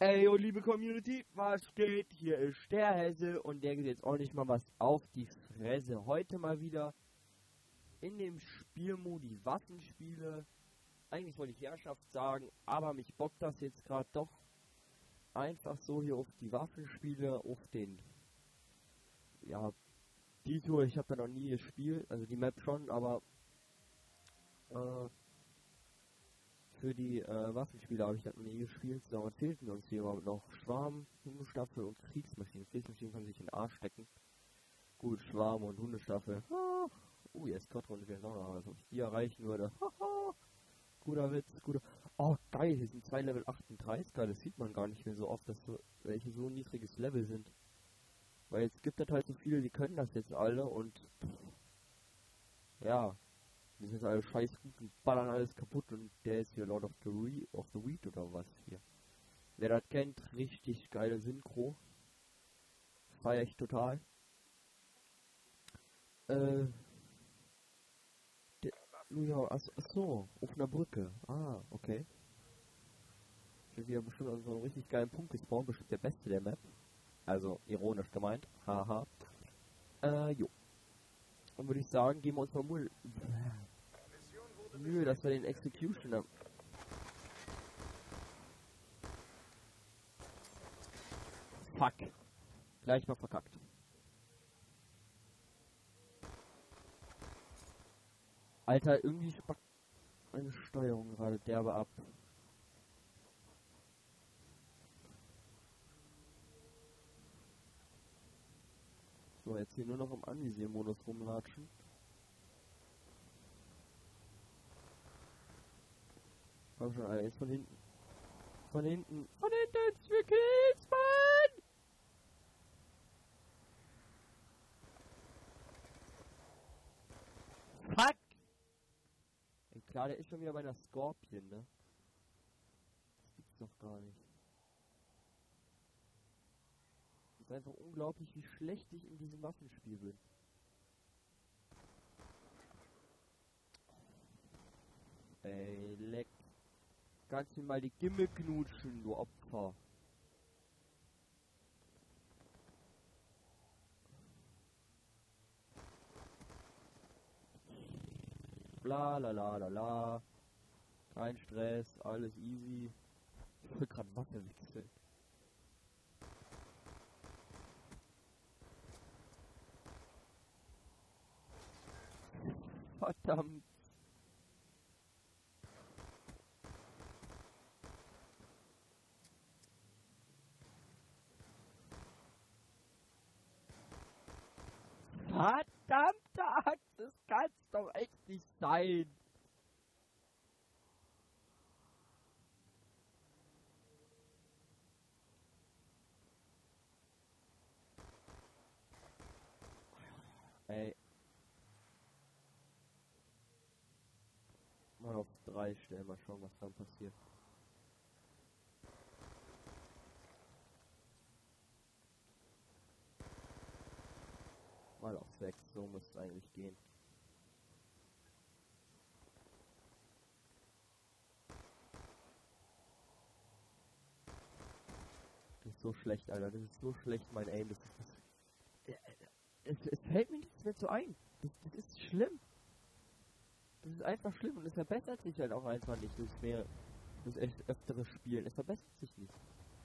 Ey, und liebe Community, was geht? Hier ist der Hesse und der geht jetzt auch nicht mal was auf die Fresse. Heute mal wieder in dem Spielmodi Waffenspiele. Eigentlich wollte ich Herrschaft sagen, aber mich bockt das jetzt gerade doch einfach so hier auf die Waffenspiele, auf den, ja, die Tour. Ich habe da noch nie gespielt, also die Map schon, aber für die Waffenspiele habe ich das noch nie gespielt. So, was fehlt mir uns hier überhaupt noch? Schwarm, Hundestaffel und Kriegsmaschinen. Kriegsmaschinen kann sich in den Arsch stecken. Gut, Schwarm und Hundestaffel. Jetzt Quadrunde wäre auch noch, also ob ich die erreichen würde. Guter Witz, guter. Oh, geil, hier sind 2 Level 38. Das sieht man gar nicht mehr so oft, dass so welche so ein niedriges Level sind. Weil jetzt gibt es halt so viele, die können das jetzt alle und ja. Die sind alle scheiß gut und ballern alles kaputt und der ist hier Lord of the Weed oder was hier. Wer das kennt, richtig geile Synchro. Feier ich total. Ja, achso, auf einer Brücke. Ah, okay. Ich bin wieder bestimmt an so einem richtig geilen Punkt gespawnt, bestimmt der beste der Map. Also, ironisch gemeint. Haha. Jo. Dann würde ich sagen, gehen wir uns mal Mühe, dass wir den Executioner. Fuck. Gleich mal verkackt. Alter, irgendwie spackt meine Steuerung gerade derbe ab. So, jetzt hier nur noch im Anvisier-Modus rumlatschen. Komm schon, Alter, jetzt von hinten. Von hinten. Von hinten, für Kills, Mann! Fuck! Ey, klar, der ist schon wieder bei einer Scorpion, ne? Das gibt's doch gar nicht. Das ist einfach unglaublich, wie schlecht ich in diesem Waffenspiel bin. Ey, leck. Kannst mir mal die Gimmel knutschen, du Opfer. Bla la la la la. Kein Stress, alles easy. Ich will gerade Waffe wechseln. Verdammt. Verdammte Axt, das kann's doch echt nicht sein. Ey. Mal auf 3 stellen, mal schauen, was dann passiert. Mal auf 6, so muss es eigentlich gehen. Das ist so schlecht, Alter. Das ist so schlecht, mein Aim. Das ist, es fällt mir nichts mehr zu ein. Das ist schlimm. Das ist einfach schlimm und es verbessert sich halt auch einfach nicht. Das echt öftere Spielen. Es verbessert sich nicht.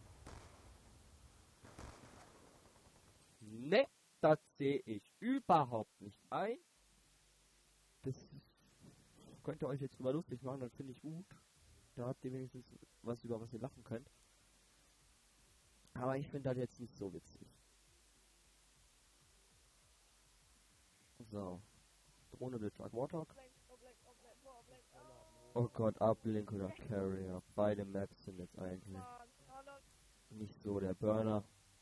Ne, das sehe ich überhaupt nicht ein. Das könnt ihr euch jetzt mal lustig machen, das finde ich gut. Da habt ihr wenigstens was, über was ihr lachen könnt. Aber ich finde das jetzt nicht so witzig. So. Drohne Blitz, Warthog. Oh Gott, Uplink oder Carrier. Beide Maps sind jetzt eigentlich nicht so der Burner.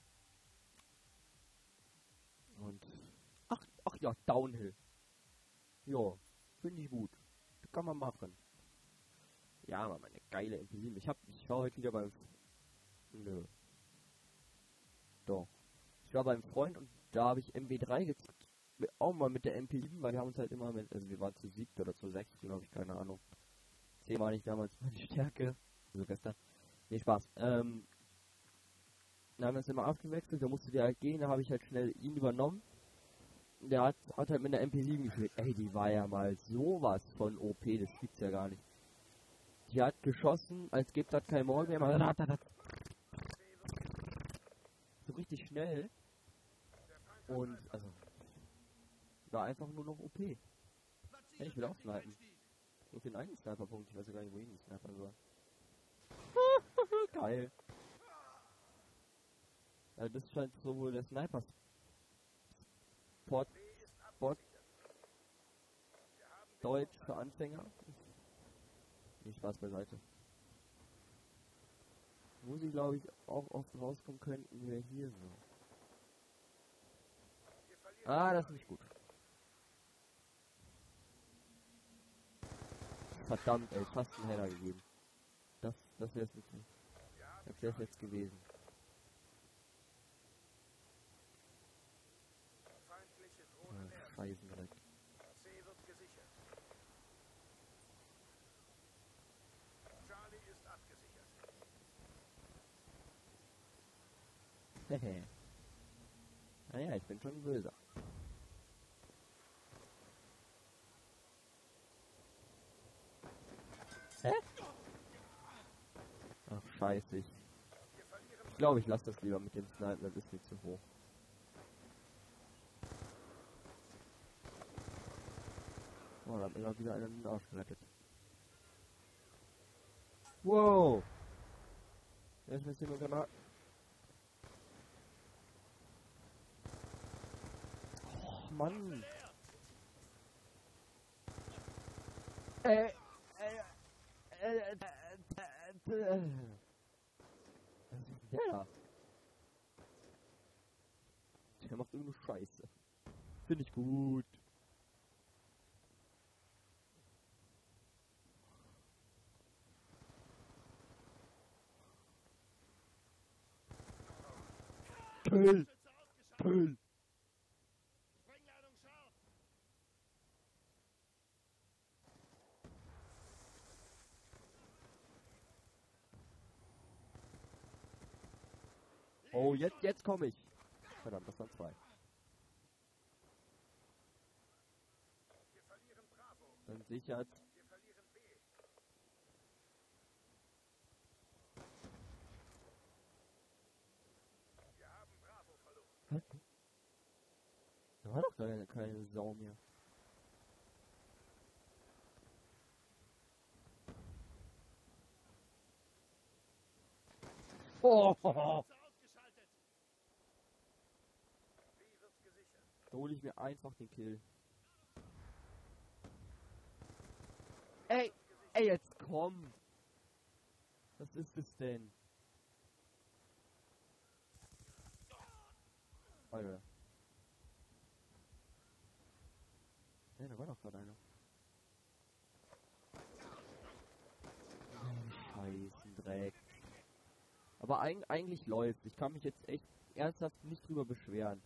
Und. Ach ja, Downhill. Jo, finde ich gut. Das kann man machen. Ja, aber meine geile MP7. Ich war heute wieder beim. Nö. Doch. Ich war beim Freund und da habe ich MW3 gezockt. Auch mal mit der MP7, weil wir haben uns halt immer mit. Also wir waren zu 7 oder zu 6, glaube ich, keine Ahnung. 10 war nicht damals meine Stärke. Also gestern. Nee, Spaß. Dann haben wir es immer abgewechselt, da musste der halt gehen, da habe ich halt schnell ihn übernommen. Der hat halt mit der MP7 gespielt. Ey, die war ja mal sowas von OP, das gibt's ja gar nicht. Die hat geschossen, als gibt das kein Morgen mehr. So richtig schnell. Und, also, war einfach nur noch OP. Hey, ich will auch snipen. Nur für den einen Sniper-Punkt, ich weiß ja gar nicht, wohin ich snipern soll. Geil. Ja, das scheint so wohl der Sniper-Spot. Deutsch für Anfänger. Nicht Spaß beiseite. Wo sie, glaube ich, auch oft rauskommen könnten, wäre hier so. Ah, das ist nicht gut. Verdammt, ey, fast einen Header gegeben. Das wäre es nicht. Das wäre es jetzt gewesen. Scheißen direkt. Hehe. Naja, ich bin schon böse. Hä? Ach, scheiße. Ich glaube, ich lasse das lieber mit dem Sniper, das ist mir zu hoch. Oh, da hat mir wieder einer den Arsch gerettet. Wow! Der ist mir hier nur Granaten. Oh, Mann! Was ist der da? Der macht irgendeine Scheiße. Finde ich gut. Kill! Kill! Oh, jetzt komme ich. Verdammt, das waren zwei. Dann sichert. Hä? Da war doch keine Sau mehr. Oh! Da hole ich mir einfach den Kill. Ey, jetzt komm! Was ist es denn? Alter. Ja, da war doch gerade einer. Scheißendreck. Aber eigentlich läuft. Ich kann mich jetzt echt ernsthaft nicht drüber beschweren.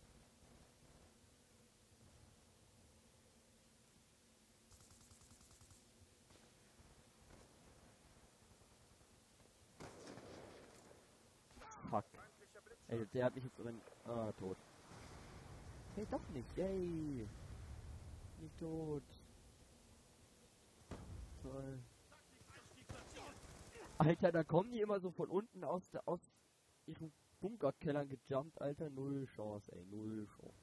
Fuck. Ey, der hat mich jetzt drin. Ah, tot. Hey, doch nicht. Yay. Nicht tot. Toll. Alter, da kommen die immer so von unten aus ihren Bunkerkellern gejumpt, Alter. Null Chance, ey. Null Chance.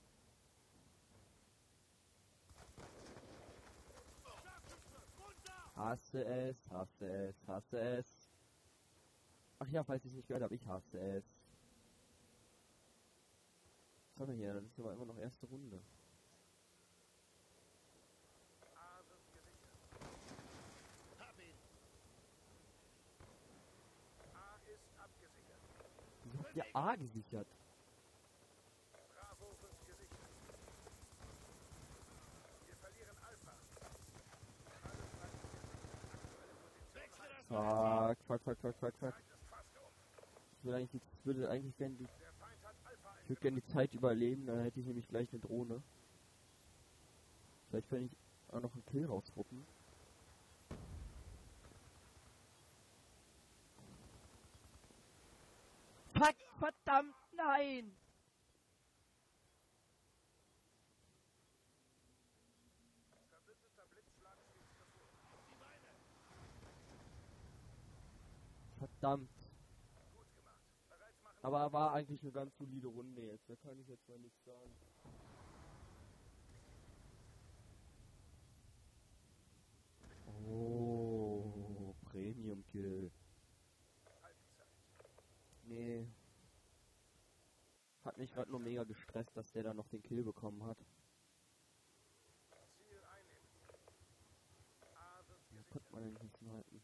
Hasse es, hasse es, hasse es. Ach ja, falls ich es nicht gehört habe, ich hasse es. Was haben wir hier? Das ist aber immer noch erste Runde. Wieso habt ihr A gesichert? Fuck. Ich würde eigentlich gerne die Zeit überleben, dann hätte ich nämlich gleich eine Drohne. Vielleicht kann ich auch noch einen Kill rausruppen. Fuck, verdammt! Nein! Verdammt. Aber war eigentlich eine ganz solide Runde jetzt. Da kann ich jetzt mal nichts sagen. Oh, Premium Kill. Nee. Hat mich gerade nur mega gestresst, dass der da noch den Kill bekommen hat. Ja, konnte man den nicht halten.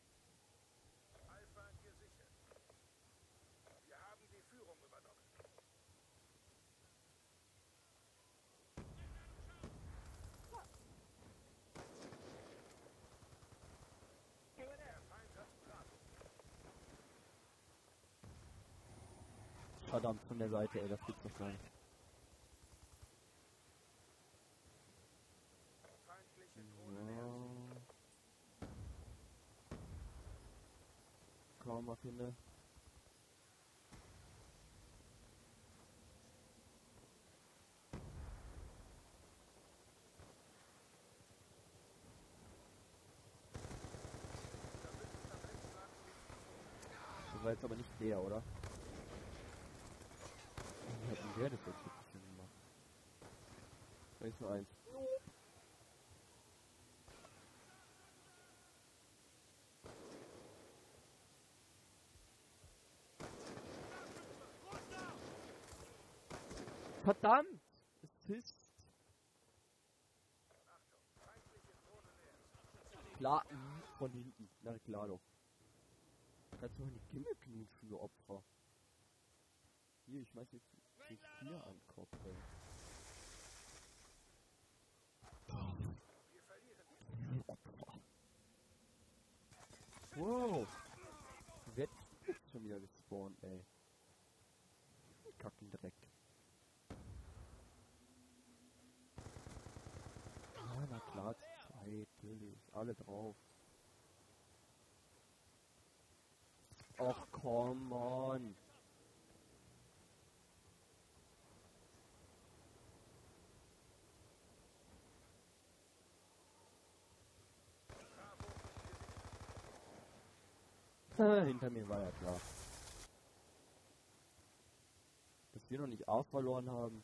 Verdammt, von der Seite, ey, das gibt's doch gar nicht. Ja. Kaum mal finde. Das war jetzt aber nicht der, oder? Wie hat denn der das jetzt wirklich gemacht? Da ist nur eins. Verdammt! Es pisst. Klar, von hinten. Na klar doch. Kannst du mal die Kimme knutschen, du Opfer. Hier, ich schmeiß jetzt die 4 an den Kopf, ey. Wow! Wer ist schon wieder gespawnt, ey? Kackendreck. Ja, na klar, Zeit, natürlich. Alle drauf. Och, come on. Hinter mir war ja klar. Dass wir noch nicht A verloren haben.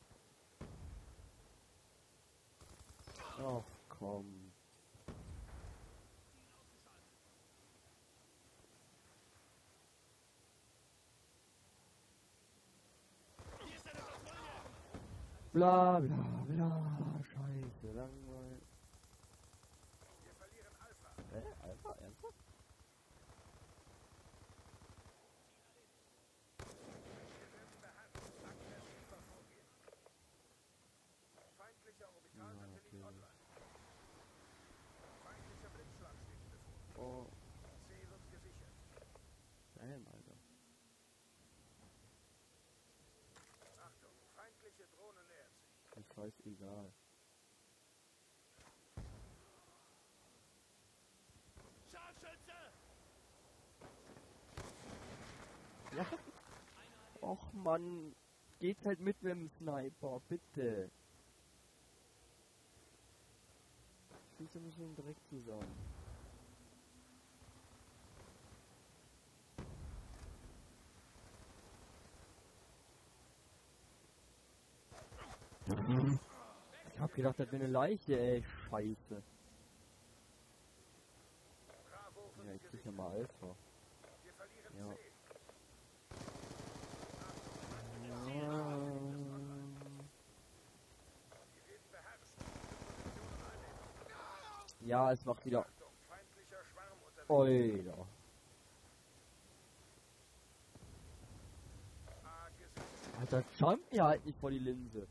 Ach komm. Bla bla bla. Scheiße, langweilig. Alpha? Ernsthaft? Ja, okay. Oh. Damn, Alter. Ist scheißegal. Ja. Och Mann. Geht halt mit dem Sniper, bitte. Schieße mich nun direkt zusammen. Ich hab gedacht, das wäre eine Leiche, ey. Scheiße. Ja, ich krieg ja mal Alpha. Ja. Ja, es macht wieder. Oida. Alter, jump mir halt nicht vor die Linse.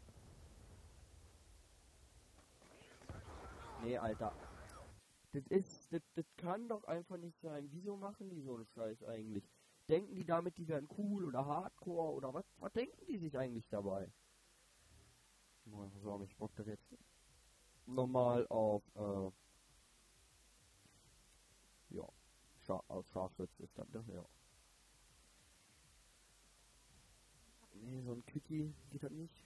Nee, Alter. Das kann doch einfach nicht sein. Wieso machen die so einen Scheiß eigentlich? Denken die damit, die werden cool oder hardcore oder was denken die sich eigentlich dabei? So, ich bock das jetzt normal auf, ja, auf Scharfschütze ist das, ne? Ja. Nee, Ulti geht halt nicht.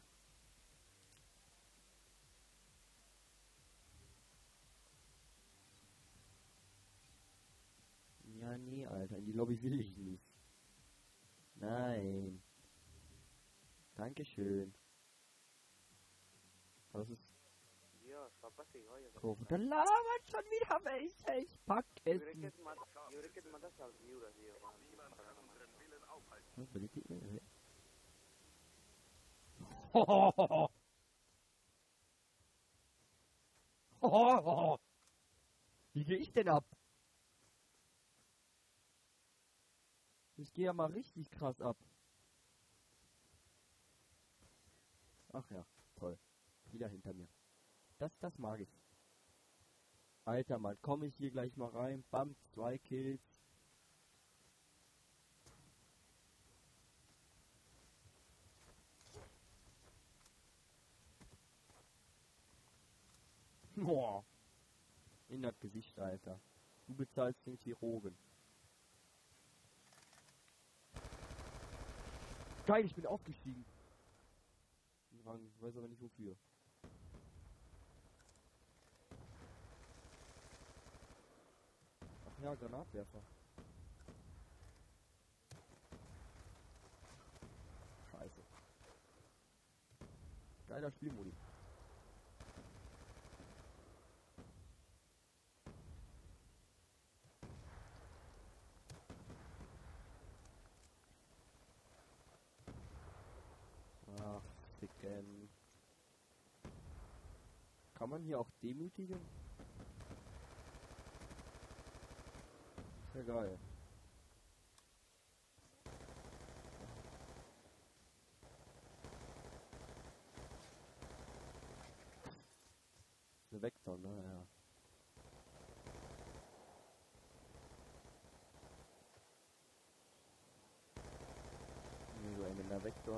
Ja, nee, Alter, in die Lobby will ich nicht. Nein. Dankeschön. Was ist? Kurve. Dann labert schon wieder welche. Ich pack es. Was will ich nicht? Wie gehe ich denn ab? Ich gehe ja mal richtig krass ab. Ach ja, toll. Wieder hinter mir. Das mag ich. Alter Mann, komme ich hier gleich mal rein. Bam, 2 Kills. Boah. In das Gesicht, Alter. Du bezahlst den Chirurgen. Geil, ich bin aufgestiegen. Ich weiß aber nicht wofür. Ach ja, Granatwerfer. Scheiße. Geiler Spielmodi. Ach, ficken. Kann man hier auch demütigen? Ist ja geil. Eine Vektor, ne? Ja. Nee, so ein der Vektor.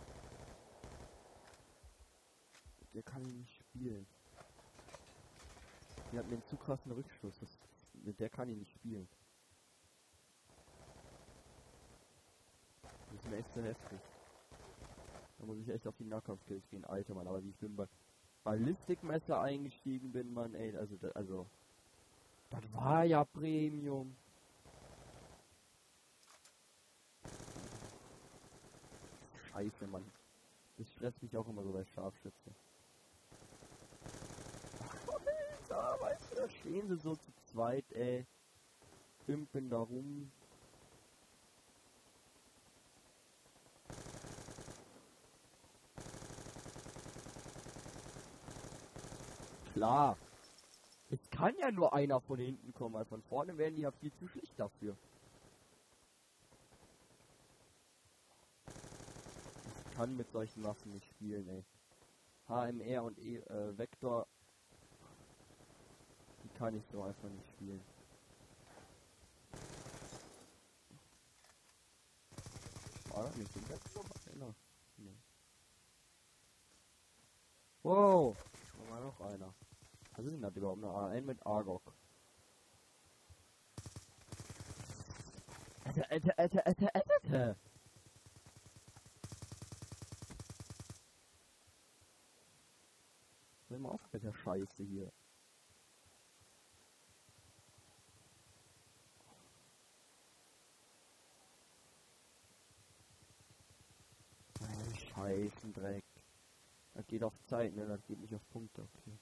Der kann ihn nicht spielen. Die hat mir einen zu krassen Rückstoß. Mit der kann ich nicht spielen. Das ist mir echt zu heftig. Da muss ich echt auf die Nahkampfskills gehen, Alter Mann. Aber wie ich bin bei Ballistikmesser eingestiegen bin, Mann, ey, also, das war ja Premium. Scheiße, Mann. Das stresst mich auch immer so bei Scharfschütze. Alter, weißt du, da stehen sie so zu zweit, ey. Pimpen da rum. Klar. Es kann ja nur einer von hinten kommen, weil von vorne werden die ja viel zu schlicht dafür. Ich kann mit solchen Waffen nicht spielen, ey. HMR und Vektor, die kann ich so einfach nicht spielen. War das nicht den Vektor? Nee. Wow, da war noch einer. Was ist denn das überhaupt? Eine A1 mit Argok. Alter. Hör mal auf mit der Scheiße hier. Scheißendreck. Das geht auf Zeit, ne? Das geht nicht auf Punkte, okay.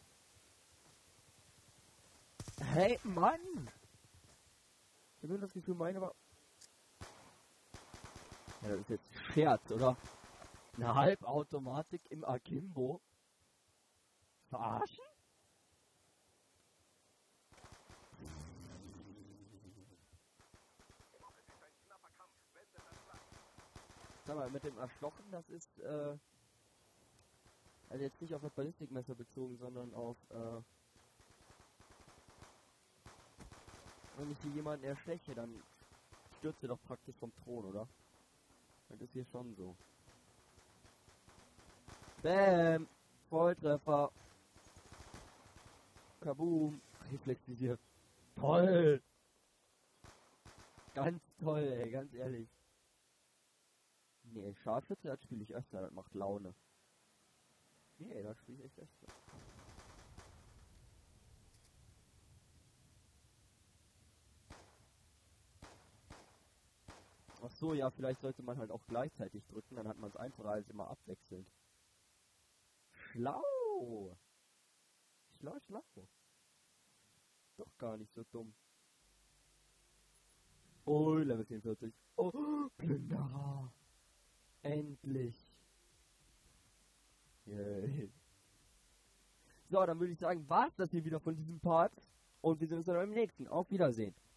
Hey, Mann! Ich habe das Gefühl, meine war... Ja, das ist jetzt ein Scherz, oder? Eine Halbautomatik im Akimbo? Verarschen? Sag mal, mit dem Erschlossen, das ist, also jetzt nicht auf das Ballistikmesser bezogen, sondern auf, wenn ich hier jemanden ersteche, dann stürzt er doch praktisch vom Thron, oder? Das ist hier schon so. Bäm! Volltreffer! Kaboom! Reflexiviert. Toll! Ganz toll, ey, ganz ehrlich. Nee, Scharfschütze, das spiele ich öfter, das macht Laune. Nee, das spiele ich echt öfter. Ach so, ja, vielleicht sollte man halt auch gleichzeitig drücken, dann hat man es einfacher als immer abwechselnd. Schlau! Schlau, schlau. Doch gar nicht so dumm. Oh, Level 44. Oh, Plünderer! Endlich! Yay. So, dann würde ich sagen, war's das hier wieder von diesem Part. Und wir sehen uns dann beim nächsten. Auf Wiedersehen.